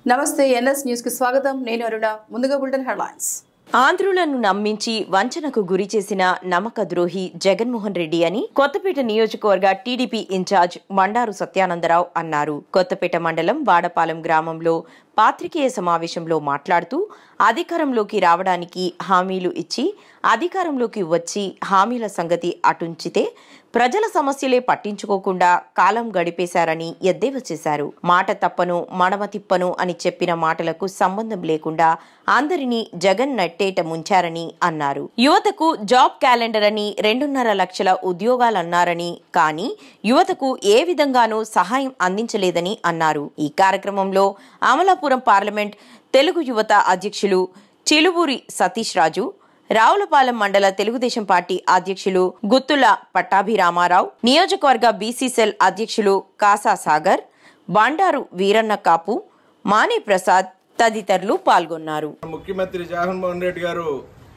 నమస్తే NS news కి స్వాగతం. నేను అరుణ. ముందుగా బులెటిన్ హెడ్లైన్స్. ఆంధ్రులను నమ్మించి వంచనకు గురి చేసిన నమ్మక ద్రోహి జగన్మోహన్ రెడ్డి అని కొత్తపేట నియోజకవర్గ టీడీపీ ఇన్ఛార్జ్ మండారు సత్యానందరావు అన్నారు. కొత్తపేట మండలం వాడపాలెం గ్రామంలో పాత్రికేయ సమావేశంలో మాట్లాడుతూ అధికారంలోకి రావడానికి హామీలు ఇచ్చి అధికారంలోకి వచ్చి హామీల సంగతి అటుంచితే ప్రజల సమస్యలే పట్టించుకోకుండా కాలం గడిపేశారని ఎద్దేవా చేశారు. మాట తప్పను మడమ తిప్పను అని చెప్పిన మాటలకు సంబంధం లేకుండా అందరినీ జగన్ నట్టేట ముంచారని అన్నారు. యువతకు జాబ్ క్యాలెండర్ అని 2.5 లక్షల ఉద్యోగాలన్నారని, కానీ యువతకు ఏ విధంగానూ సహాయం అందించలేదని అన్నారు. ఈ కార్యక్రమంలో అమలాపురం పార్లమెంట్ తెలుగు యువత అధ్యక్షులు చిలువూరి సతీష్ రాజు, రావులపాలెం మండల తెలుగుదేశం పార్టీ అధ్యక్షులు గుత్తుల పట్టాభిరామారావు, నియోజకవర్గ బీసీ సెల్ అధ్యక్షులు కాసా సాగర్, బండారు వీరన్న కాపు, మానే ప్రసాద్ తదితరులు పాల్గొన్నారు. ముఖ్యమంత్రి జగన్మోహన్ రెడ్డి గారు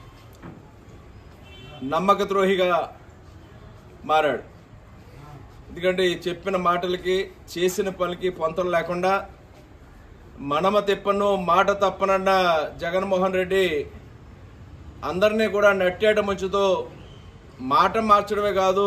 నమ్మక ద్రోహిగా మారాడు. ఎందుకంటే చెప్పిన మాటలకి చేసిన పనికి పొంతలు లేకుండా మనమ తిప్పను మాట తప్పనన్న జగన్మోహన్ రెడ్డి అందరినీ కూడా నట్టేట ముంచుతూ మాట మార్చడమే కాదు,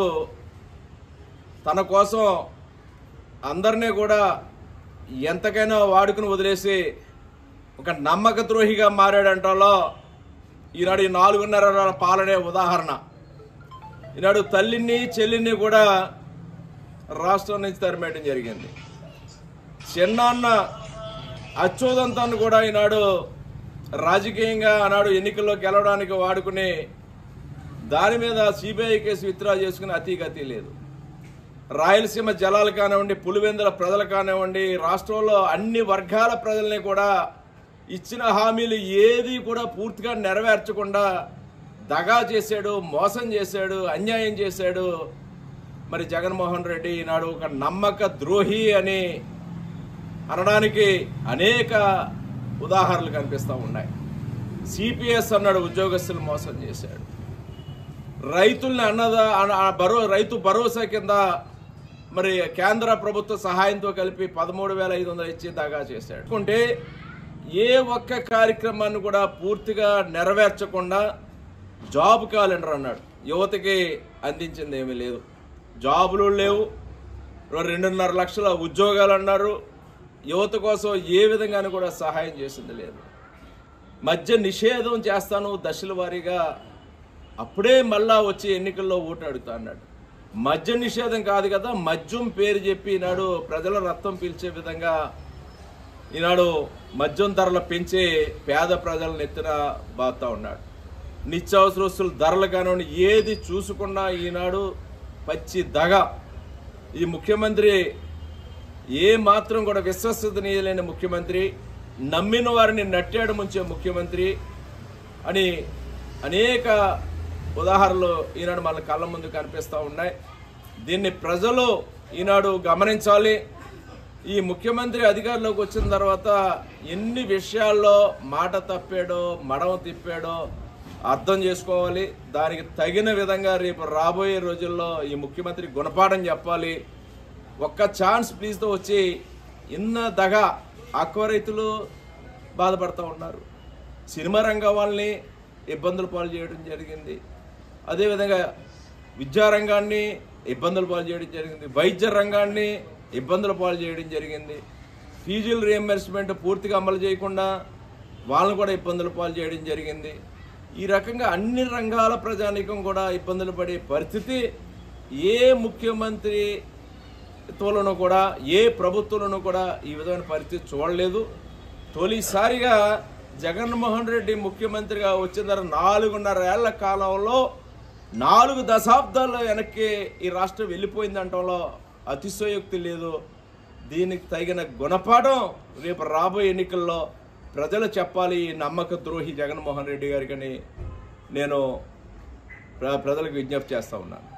తన కోసం అందరినీ కూడా ఎంతకైనా వాడుకుని వదిలేసి ఒక నమ్మక ద్రోహిగా మారాడంటలో ఈనాడు ఈ 4.5 పాలనే ఉదాహరణ. ఈనాడు తల్లిని చెల్లిని కూడా రాష్ట్రం నుంచి తరిమేయడం జరిగింది. చిన్నాన్న అచ్యుతంతాన్ని కూడా ఈనాడు రాజకీయంగా ఆనాడు ఎన్నికల్లో గెలవడానికి వాడుకుని దాని మీద సిబిఐ కేసు విత్డ్రా చేసుకుని అతీగతి లేదు. రాయలసీమ జలాలు కానివ్వండి, పులివెందుల ప్రజలు కానివ్వండి, రాష్ట్రంలో అన్ని వర్గాల ప్రజల్ని కూడా ఇచ్చిన హామీలు ఏది కూడా పూర్తిగా నెరవేర్చకుండా దగా చేశాడు, మోసం చేశాడు, అన్యాయం చేశాడు. మరి జగన్మోహన్ రెడ్డి ఈనాడు ఒక నమ్మక ద్రోహి అని అనడానికి అనేక ఉదాహరణలు కనిపిస్తూ ఉన్నాయి. సిపిఎస్ అన్నాడు, ఉద్యోగస్తులు మోసం చేశాడు. రైతుల్ని రైతు భరోసా కింద మరి కేంద్ర ప్రభుత్వ సహాయంతో కలిపి 13,500 ఇచ్చి దాగా చేశాడు. అంటే ఏ ఒక్క కార్యక్రమాన్ని కూడా పూర్తిగా నెరవేర్చకుండా జాబ్ క్యాలెండర్ అన్నాడు. యువతకి అందించింది ఏమీ లేదు. జాబులు లేవు. 2.5 లక్షల ఉద్యోగాలు అన్నారు. యువత కోసం ఏ విధంగానూ కూడా సహాయం చేసింది లేదు. మద్య నిషేధం చేస్తాను దశల వారీగా, అప్పుడే మళ్ళా వచ్చి ఎన్నికల్లో ఓటు అడుగుతా అన్నాడు. మద్య నిషేధం కాదు కదా, మద్యం పేరు చెప్పి ఈనాడు ప్రజల రక్తం పీల్చే విధంగా ఈనాడు మద్యం ధరలు పెంచి పేద ప్రజలను ఎత్తున బాగుతా ఉన్నాడు. నిత్యావసర వస్తువుల ధరలు కానివ్వండి ఏది చూసుకున్నా ఈనాడు పచ్చి దగ. ఈ ముఖ్యమంత్రి ఏ మాత్రం కూడా విశ్వసనీయలేని ముఖ్యమంత్రి, నమ్మిన వారిని నట్టేడు ముంచే ముఖ్యమంత్రి అని అనేక ఉదాహరణలు ఈనాడు మన కళ్ళ ముందు కనిపిస్తూ ఉన్నాయి. దీన్ని ప్రజలు ఈనాడు గమనించాలి. ఈ ముఖ్యమంత్రి అధికారంలోకి వచ్చిన తర్వాత ఎన్ని విషయాల్లో మాట తప్పాడో మడమ తిప్పాడో అర్థం చేసుకోవాలి. దానికి తగిన విధంగా రేపు రాబోయే రోజుల్లో ఈ ముఖ్యమంత్రి గుణపాఠం చెప్పాలి. ఒక్క ఛాన్స్ ప్లీజ్తో వచ్చి ఇన్న దగ ఆక్వా రైతులు బాధపడుతూ ఉన్నారు. సినిమా రంగం వాళ్ళని ఇబ్బందులు పాలు చేయడం జరిగింది. అదేవిధంగా విద్యారంగాన్ని ఇబ్బందులు పాలు చేయడం జరిగింది. వైద్య రంగాన్ని ఇబ్బందులు పాలు చేయడం జరిగింది. ఫీజుల రీఎంబర్స్మెంట్ పూర్తిగా అమలు చేయకుండా వాళ్ళని కూడా ఇబ్బందులు పాలు చేయడం జరిగింది. ఈ రకంగా అన్ని రంగాల ప్రజానీకం కూడా ఇబ్బందులు పడే పరిస్థితి ఏ ముఖ్యమంత్రి తోలను కూడా ఏ ప్రభుత్వంలోనూ కూడా ఈ విధమైన పరిస్థితి చూడలేదు. తొలిసారిగా జగన్మోహన్ రెడ్డి ముఖ్యమంత్రిగా వచ్చిన తర్వాత 4.5 ఏళ్ల కాలంలో 4 దశాబ్దాల్లో వెనక్కి ఈ రాష్ట్రం వెళ్ళిపోయిందంటంలో అతిశయోక్తి లేదు. దీనికి తగిన గుణపాఠం రేపు రాబోయే ఎన్నికల్లో ప్రజలు చెప్పాలి. నమ్మక ద్రోహి జగన్మోహన్ రెడ్డి గారికి నేను ప్రజలకు విజ్ఞప్తి చేస్తూ ఉన్నాను.